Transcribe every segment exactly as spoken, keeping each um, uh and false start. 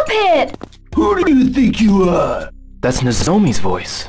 Stop it! Who do you think you are? That's Nozomi's voice.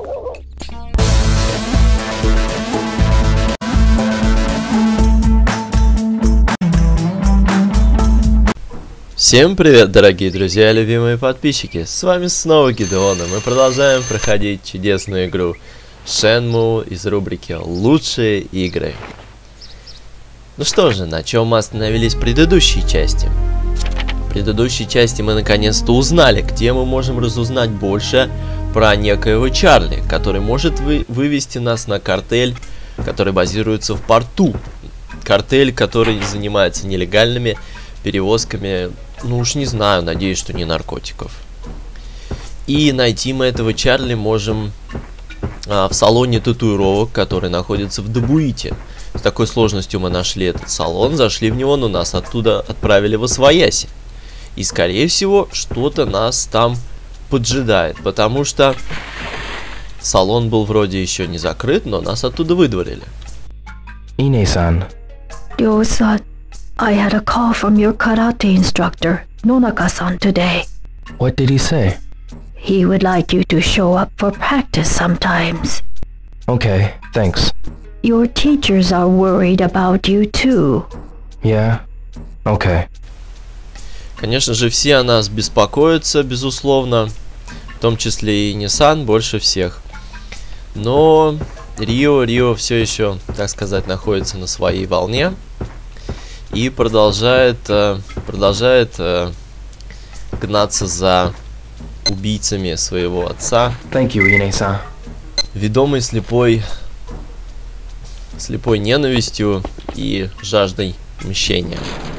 Всем привет, дорогие друзья и любимые подписчики, с вами снова Гидеон, и мы продолжаем проходить чудесную игру Shenmue из рубрики «Лучшие игры». Ну что же, на чем мы остановились в предыдущей части? В предыдущей части мы наконец-то узнали, где мы можем разузнать больше про некоего Чарли, который может вы вывести нас на картель, который базируется в порту. Картель, который занимается нелегальными перевозками, ну уж не знаю, надеюсь, что не наркотиков. И найти мы этого Чарли можем а, в салоне татуировок, который находится в Дабуите. С такой сложностью мы нашли этот салон, зашли в него, но нас оттуда отправили в Освояси. И скорее всего, что-то нас там поджидает, потому что салон был вроде еще не закрыт, но нас оттуда выдворили. Ine-san. Ryo-san, I had a call from your karate instructor, Nonaka-san, today. What did he say? He would like you to show up for practice sometimes. Okay, thanks. Your teachers are worried about you too. Yeah? Okay. Конечно же, все о нас беспокоятся, безусловно, в том числе и Нисан больше всех. Но Рио, Рио все еще, так сказать, находится на своей волне и продолжает, продолжает гнаться за убийцами своего отца. Thank you, Ine-san. Ведомый слепой, слепой ненавистью и жаждой мщения.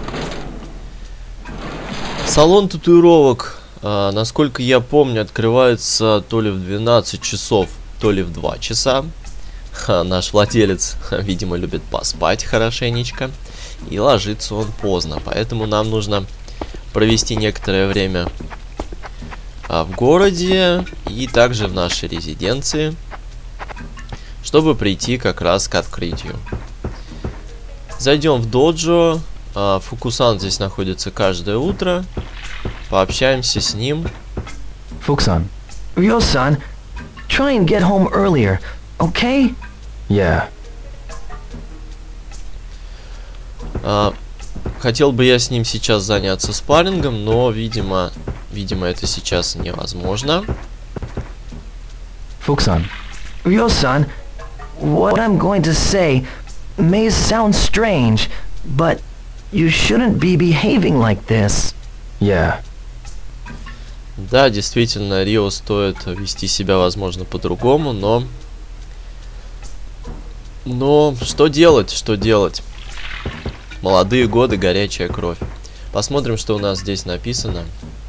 Салон татуировок, а, насколько я помню, открывается то ли в двенадцать часов, то ли в два часа. Ха, наш владелец, видимо, любит поспать хорошенечко. И ложится он поздно, поэтому нам нужно провести некоторое время а, в городе и также в нашей резиденции, чтобы прийти как раз к открытию. Зайдем в доджо. А, Фукусан здесь находится каждое утро. Пообщаемся с ним. Fukusan. Ryo-san, try and get home earlier, okay? Yeah. А, хотел бы я с ним сейчас заняться спаррингом, но, видимо, видимо, это сейчас невозможно. Fukusan. Ryo-san, what I'm going to say may sound strange, but you shouldn't be behaving like this. Yeah. Да, действительно, Рио стоит вести себя, возможно, по-другому, но... Но что делать, что делать? Молодые годы, горячая кровь. Посмотрим, что у нас здесь написано.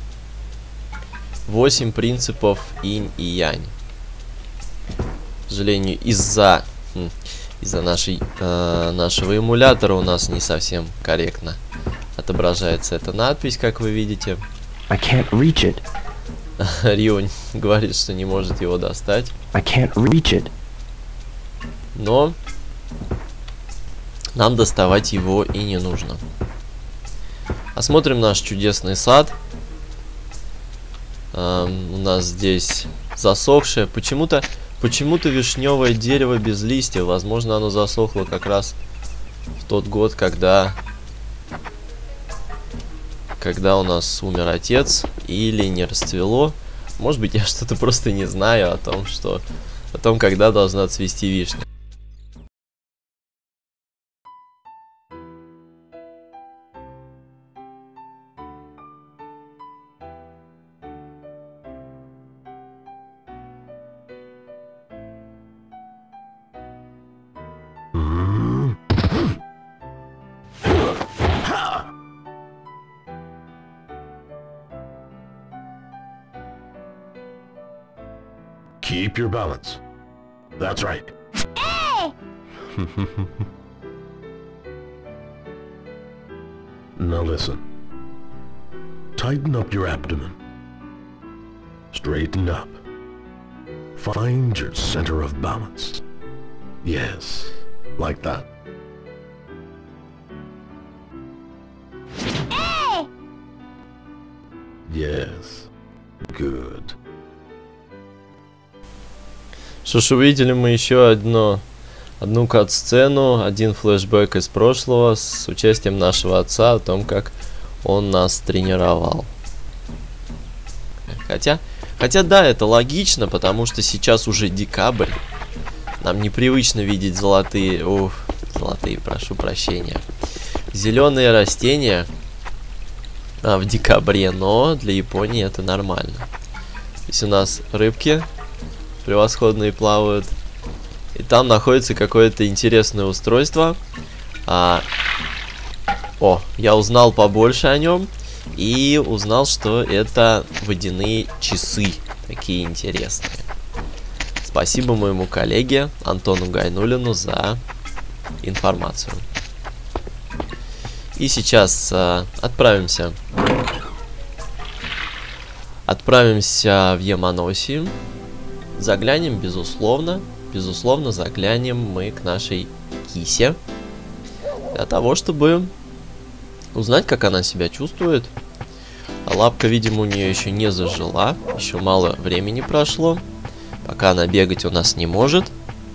Восемь принципов инь и янь. К сожалению, из-за из-за нашей э, нашего эмулятора у нас не совсем корректно отображается эта надпись, как вы видите. I can't reach it. Рио говорит, что не может его достать. I can't reach it. Но нам доставать его и не нужно. Осмотрим наш чудесный сад. Эм, у нас здесь засохшее. Почему-то почему-то вишневое дерево без листьев. Возможно, оно засохло как раз в тот год, когда когда у нас умер отец, или не расцвело. Может быть, я что-то просто не знаю о том, что о том, когда должна цвести вишня. Keep your balance. That's right. Now listen. Tighten up your abdomen. Straighten up. Find your center of balance. Yes, like that. Yes. Good. Что ж, увидели мы еще одно, одну кат-сцену, один флешбэк из прошлого с участием нашего отца о том, как он нас тренировал. Хотя, хотя да, это логично, потому что сейчас уже декабрь. Нам непривычно видеть золотые, ух, золотые, прошу прощения, зеленые растения а, в декабре, но для Японии это нормально. Здесь у нас рыбки превосходные плавают. И там находится какое-то интересное устройство. А... О, я узнал побольше о нем. И узнал, что это водяные часы. Такие интересные. Спасибо моему коллеге Антону Гайнулину за информацию. И сейчас а, отправимся. Отправимся в Яманоси. Заглянем, безусловно. Безусловно, заглянем мы к нашей кисе. Для того, чтобы узнать, как она себя чувствует. А лапка, видимо, у нее еще не зажила. Еще мало времени прошло. Пока она бегать у нас не может.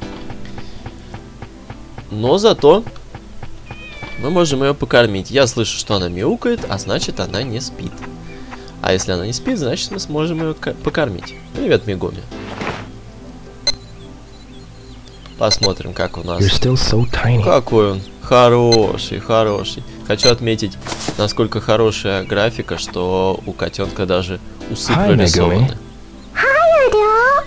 Но зато мы можем ее покормить. Я слышу, что она мяукает, а значит, она не спит. А если она не спит, значит, мы сможем ее покормить. Привет, Мегуми. Посмотрим, как у нас. So Какой он хороший, хороший. Хочу отметить, насколько хорошая графика, что у котенка даже усы Hi, прорисованы. Hiya, Dio.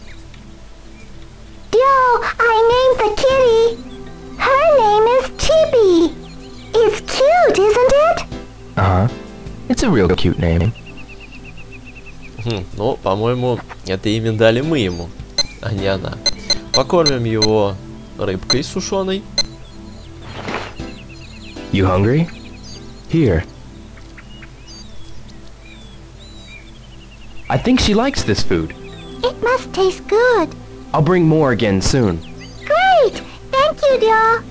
Dio, I named the kitty. Her name is Chibi. It's cute, isn't it? Uh-huh. It's a real cute name. Хм, ну, по-моему, это имя дали мы ему, а не она. Покормим его рыбкой сушеной. You hungry? Here. I think she likes this food. It must taste good. I'll bring more again soon. Great! Thank you, Dio.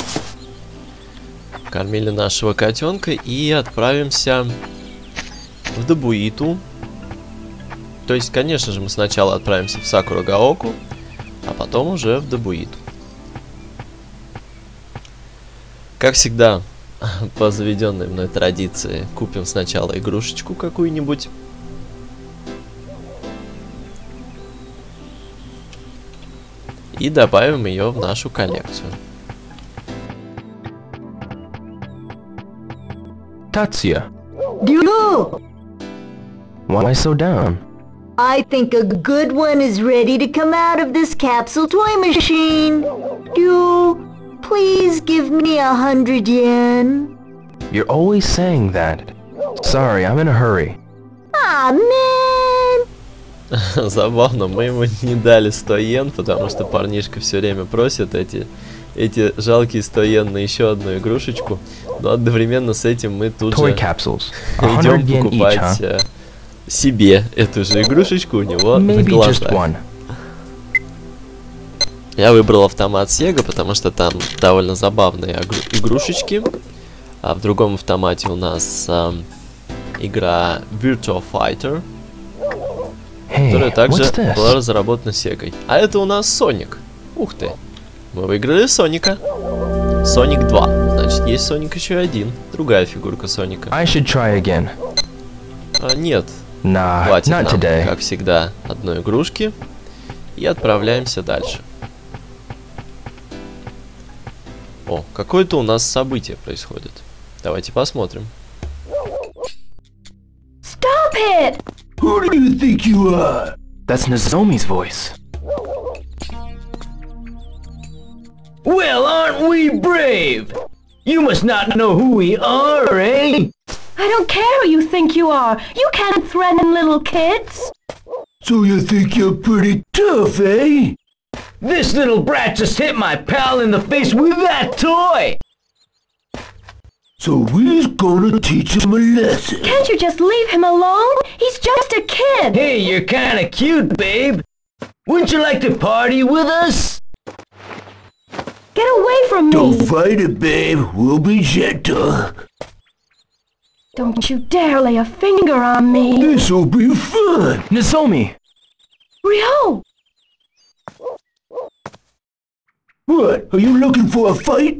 Кормили нашего котенка и отправимся в Добуиту. То есть, конечно же, мы сначала отправимся в Сакурагаоку, а потом уже в Добуиту. Как всегда, по заведенной мной традиции, купим сначала игрушечку какую-нибудь. И добавим ее в нашу коллекцию. Tatsuya, Dio! why so down? I think a good one is ready to come out of this capsule toy machine. Dio, please give me a hundred yen. You're always saying that. Sorry, I'm in a hurry. Ah, man! Забавно, мы ему не дали сто йен, потому что парнишка все время просит эти, эти жалкие сто йен на еще одну игрушечку. Но одновременно с этим мы тут Toy же capsules. A идем hundred yen each, покупать huh? э, себе эту же игрушечку у него на Maybe just глазах. one. Я выбрал автомат Sega, потому что там довольно забавные игрушечки. А в другом автомате у нас э, игра Virtua Fighter, Hey, которая также what's this? была разработана Сегой. А это у нас Соник. Ух ты. Мы выиграли Соника. Соник два. Значит, есть Соник еще один. Другая фигурка Соника. I should try again. А, нет. Nah, Хватит not нам, today. как всегда, одной игрушки. И отправляемся дальше. О, какое-то у нас событие происходит. Давайте посмотрим. Stop it! Who do you think you are? That's Nozomi's voice. Well, aren't we brave? You must not know who we are, eh? I don't care who you think you are. You can't threaten little kids. So you think you're pretty tough, eh? This little brat just hit my pal in the face with that toy! So we's gonna teach him a lesson. Can't you just leave him alone? He's just a kid. Hey, you're kinda cute, babe. Wouldn't you like to party with us? Get away from me. Don't fight it, babe. We'll be gentle. Don't you dare lay a finger on me! This'll be fun! Nozomi! Ryo! What? Are you looking for a fight?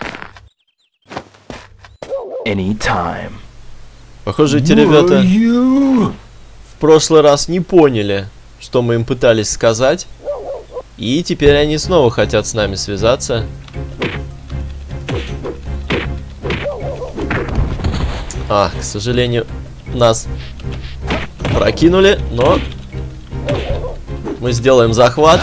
Anytime. Похоже, эти ребята You... в прошлый раз не поняли, что мы им пытались сказать. И теперь они снова хотят с нами связаться. А, к сожалению, нас прокинули, но мы сделаем захват.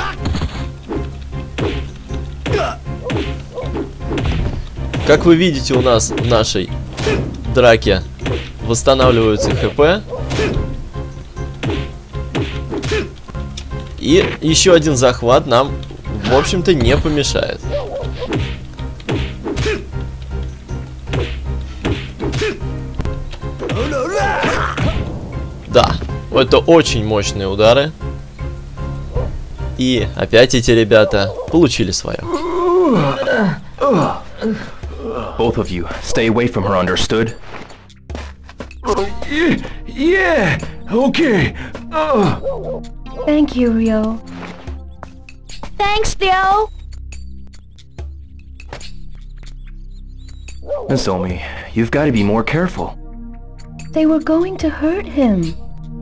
Как вы видите, у нас в нашей драке восстанавливаются ХП. И еще один захват нам, в общем-то, не помешает. Да, это очень мощные удары. И опять эти ребята получили свое. Both of you, stay away from her, understood? Yeah, okay. Uh. Thank you, Ryo. Thanks, Theo. Nozomi, you've got to be more careful. They were going to hurt him.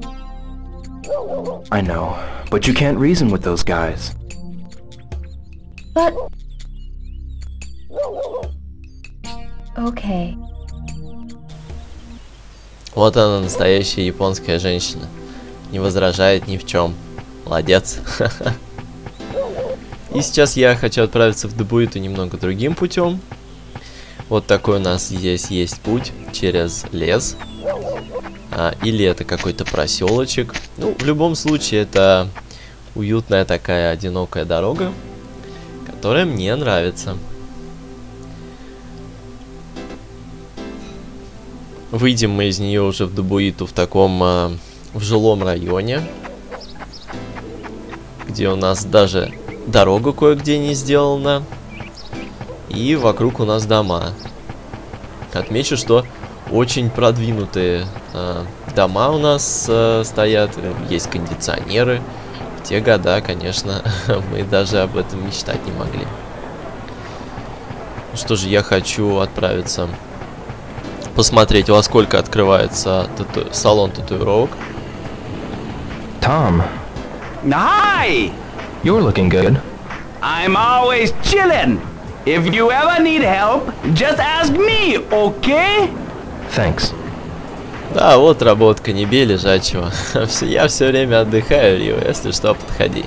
I know, but you can't reason with those guys. But... Okay. Вот она, настоящая японская женщина. Не возражает ни в чем. Молодец. И сейчас я хочу отправиться в Добуиту немного другим путем. Вот такой у нас здесь есть путь через лес. А, или это какой-то проселочек. Ну, в любом случае, это уютная такая одинокая дорога, которая мне нравится. Выйдем мы из нее уже в Добуиту в таком, э, в жилом районе, где у нас даже дорога кое-где не сделана. И вокруг у нас дома. Отмечу, что очень продвинутые э, дома у нас э, стоят, есть кондиционеры. В те года, конечно, мы даже об этом мечтать не могли. Ну что же, я хочу отправиться посмотреть, во сколько открывается тату... салон татуировок. Tom. Hi! You're looking good. I'm always chillin'. If you ever need help, just ask me, okay? Thanks. Да, вот работка, не бей лежачего. Я все время отдыхаю, Рио, если что, подходи.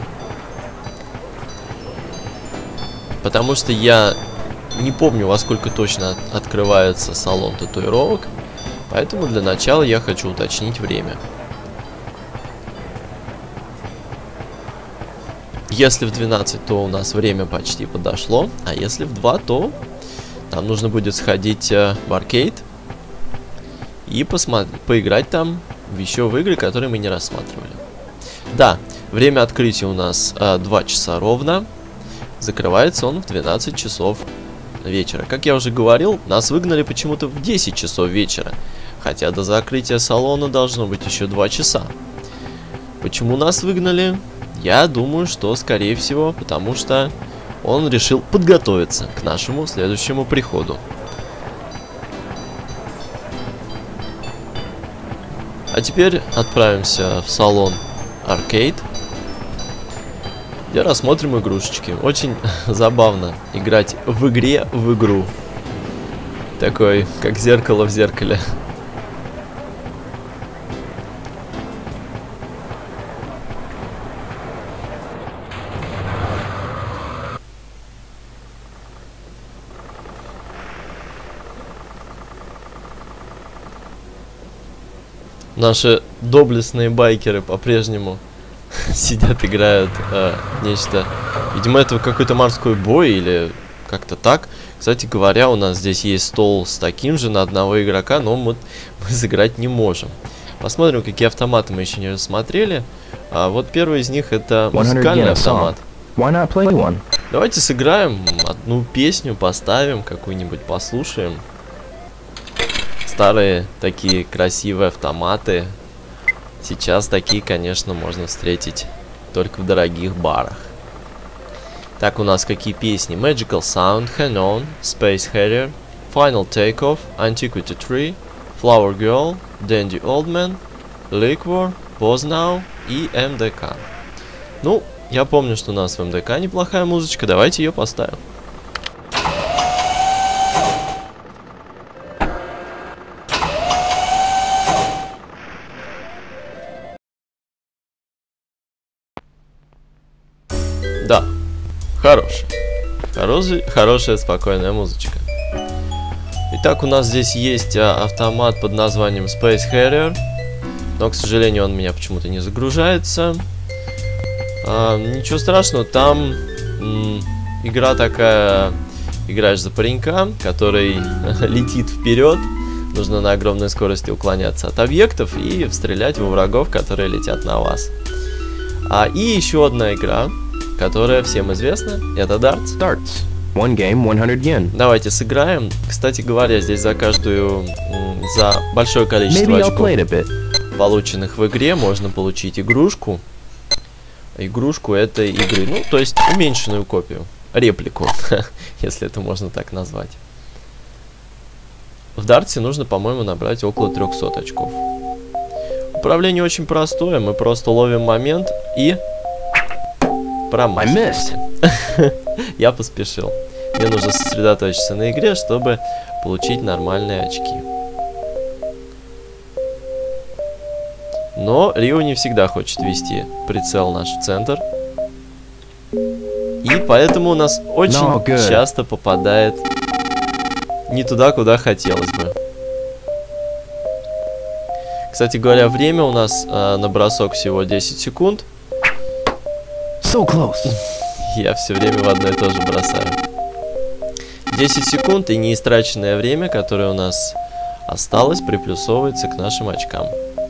Потому что я не помню, во сколько точно открывается салон татуировок. Поэтому для начала я хочу уточнить время. Если в двенадцать, то у нас время почти подошло. А если в два, то нам нужно будет сходить э, в аркейд и посмотреть, поиграть там еще в игры, которые мы не рассматривали. Да, время открытия у нас э, два часа ровно. Закрывается он в двенадцать часов вечера. Как я уже говорил, нас выгнали почему-то в десять часов вечера. Хотя до закрытия салона должно быть еще два часа. Почему нас выгнали? Я думаю, что скорее всего, потому что он решил подготовиться к нашему следующему приходу. А теперь отправимся в салон аркейд, где рассмотрим игрушечки. Очень забавно играть в игре в игру. Такой, как зеркало в зеркале. Наши доблестные байкеры по-прежнему сидят, играют э, нечто. Видимо, это какой-то морской бой или как-то так. Кстати говоря, у нас здесь есть стол с таким же на одного игрока, но мы, мы сыграть не можем. Посмотрим, какие автоматы мы еще не рассмотрели. А вот первый из них это музыкальный автомат. Давайте сыграем одну песню, поставим какую-нибудь, послушаем. Старые такие красивые автоматы. Сейчас такие, конечно, можно встретить только в дорогих барах. Так, у нас какие песни? Magical Sound, Hang On, Space Harrier, Final Takeoff, Antiquity Tree, Flower Girl, Dandy Old Man, Liquor, Pause Now и эм дэ ка. Ну, я помню, что у нас в эм дэ ка неплохая музычка, давайте ее поставим. Да, хорошая. Хороший, хорошая, спокойная музычка. Итак, у нас здесь есть а, автомат под названием Space Harrier. Но, к сожалению, он у меня почему-то не загружается. А, ничего страшного, там игра такая. Играешь за паренька, который летит вперед. Нужно на огромной скорости уклоняться от объектов и стрелять во врагов, которые летят на вас. А, и еще одна игра, которая всем известна, это Darts. Darts. One game, one hundred yen. Давайте сыграем. Кстати говоря, здесь за каждую, за большое количество очков, полученных в игре, можно получить игрушку. Игрушку этой игры, ну, то есть уменьшенную копию, реплику, если это можно так назвать. В Дартсе нужно, по-моему, набрать около трёхсот очков. Управление очень простое, мы просто ловим момент и промахиваемся. Я поспешил. Мне нужно сосредоточиться на игре, чтобы получить нормальные очки. Но Рио не всегда хочет вести прицел наш в центр. И поэтому у нас очень no, часто попадает не туда, куда хотелось бы. Кстати говоря, время у нас э, на бросок всего десять секунд. So close. Я все время в одно и то же бросаю. десять секунд и неистраченное время, которое у нас осталось, приплюсовывается к нашим очкам.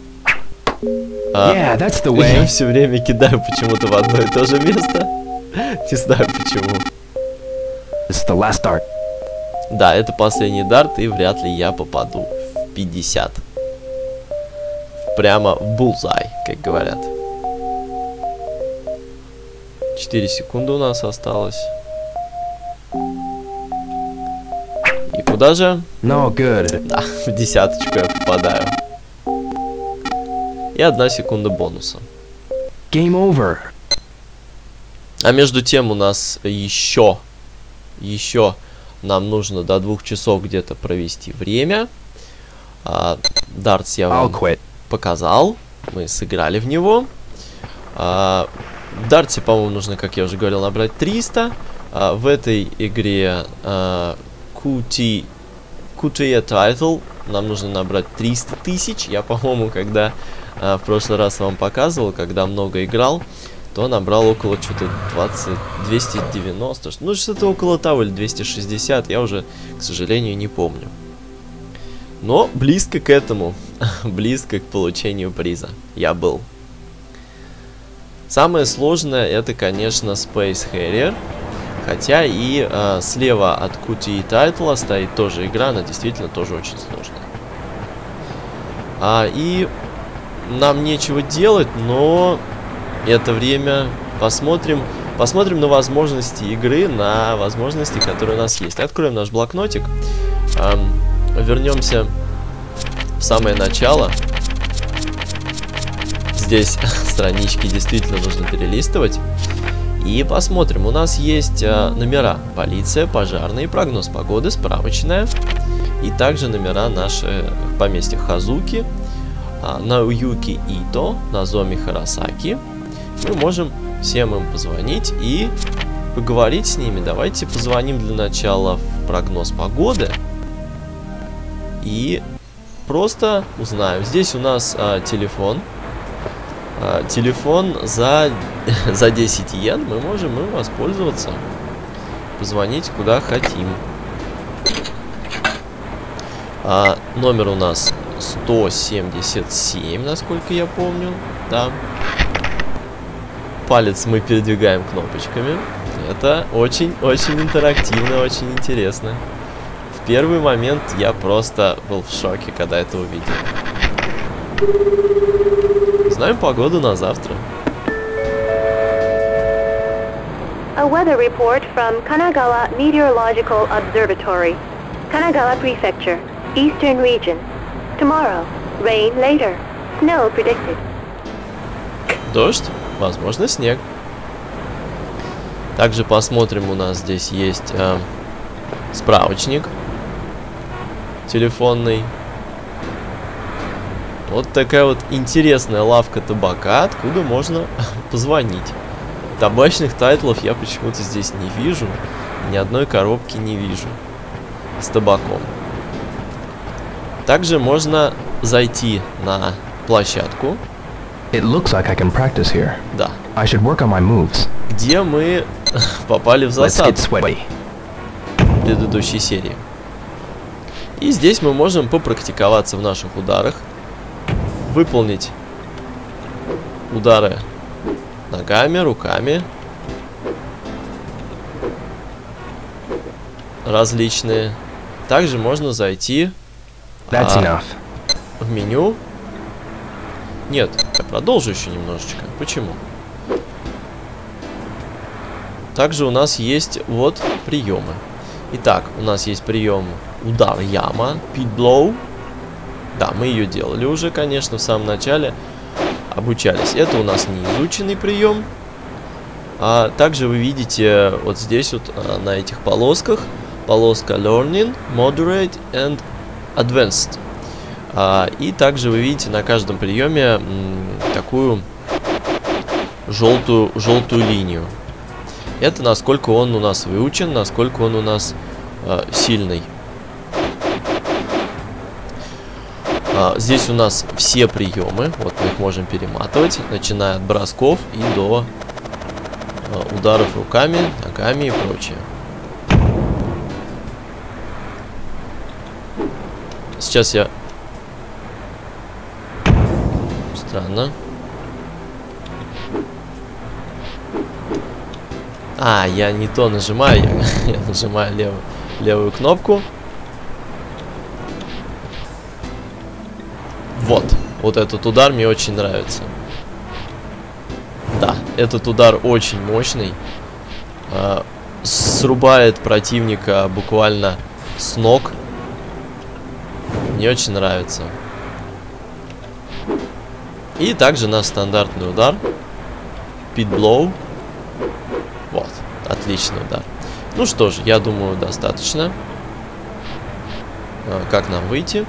А, yeah, that's the way. Я все время кидаю почему-то в одно и то же место. Не знаю почему. It's the last dart. Да, это последний дарт, и вряд ли я попаду в пятьдесят. Прямо в bullseye, как говорят. четыре секунды у нас осталось. И куда же? No good. Да, в десяточку я попадаю. И одна секунда бонуса. Game over. А между тем у нас еще, еще нам нужно до двух часов где-то провести время. А, Дартс я вам показал. Мы сыграли в него. А, в Дартсе, по-моему, нужно, как я уже говорил, набрать триста. А, в этой игре а, кью ти Title нам нужно набрать триста тысяч. Я, по-моему, когда а, в прошлый раз вам показывал, когда много играл, то набрал около что-то двадцать, двести девяносто, ну что-то около того, или двести шестьдесят, я уже, к сожалению, не помню. Но близко к этому, близко к получению приза я был. Самое сложное это, конечно, Space Harrier, хотя и э, слева от кью ти Title стоит тоже игра, она действительно тоже очень сложная. А, и нам нечего делать, но это время посмотрим, посмотрим на возможности игры, на возможности, которые у нас есть. Откроем наш блокнотик, эм, вернемся в самое начало. Здесь странички действительно нужно перелистывать. И посмотрим, у нас есть э, номера: полиция, пожарные, прогноз погоды, справочная. И также номера наших поместья Хазуки, э, Науюки Ито, Нозоми Харасаки. Мы можем всем им позвонить и поговорить с ними. Давайте позвоним для начала в прогноз погоды и просто узнаем. Здесь у нас а, телефон. А, телефон за, за десять йен. Мы можем им воспользоваться. Позвонить куда хотим. А, номер у нас сто семьдесят семь, насколько я помню. Да. Палец мы передвигаем кнопочками. Это очень-очень интерактивно, очень интересно. в первый момент я просто был в шоке, когда это увидел. Знаем погоду на завтра. A weather report from Kanagawa Meteorological Observatory, Kanagawa Prefecture, Eastern Region. Tomorrow, rain later, snow predicted. Дождь, возможно, снег. Также посмотрим, у нас здесь есть э, справочник телефонный. Вот такая вот интересная лавка табака, откуда можно позвонить. Табачных тайтлов я почему-то здесь не вижу. Ни одной коробки не вижу с табаком. Также можно зайти на площадку. It looks like I can practice here. Да. I should work on my moves. Где мы попали в Let's засаду get sweaty. в предыдущей серии. И здесь мы можем попрактиковаться в наших ударах. Выполнить удары ногами, руками. Различные. Также можно зайти That's а, enough. в меню. Нет, я продолжу еще немножечко. Почему? Также у нас есть вот приемы. Итак, у нас есть прием удар яма, pit blow. Да, мы ее делали уже, конечно, в самом начале. Обучались. Это у нас не изученный прием. А также вы видите вот здесь вот на этих полосках полоска Learning, Moderate and Advanced. А, и также вы видите на каждом приеме м, такую желтую, желтую линию. Это насколько он у нас выучен, насколько он у нас э, сильный. А, здесь у нас все приемы, вот мы их можем перематывать, начиная от бросков и до э, ударов руками, ногами и прочее. Сейчас я... Странно. А, я не то нажимаю, я, я нажимаю лев, левую кнопку. Вот, вот этот удар мне очень нравится. Да, этот удар очень мощный. Э, срубает противника буквально с ног. Мне очень нравится. И также наш стандартный удар. Pit blow. Вот, отличный удар. Ну что ж, я думаю, достаточно. А, как нам выйти?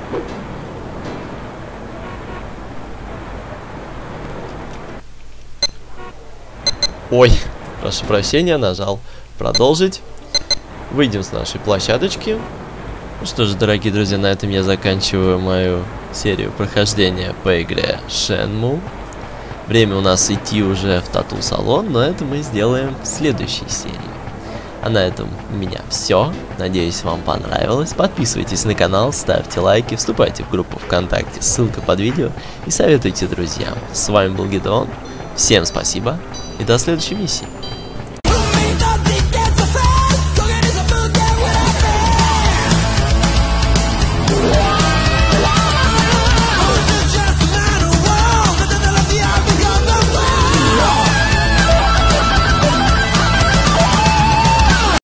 Ой, прошу прощения, нажал продолжить. Выйдем с нашей площадочки. Ну что же, дорогие друзья, на этом я заканчиваю мою серию прохождения по игре Shenmue. Время у нас идти уже в тату-салон, но это мы сделаем в следующей серии. А на этом у меня все. Надеюсь, вам понравилось. Подписывайтесь на канал, ставьте лайки, вступайте в группу ВКонтакте, ссылка под видео, и советуйте друзьям. С вами был Гидеон. Всем спасибо и до следующей миссии.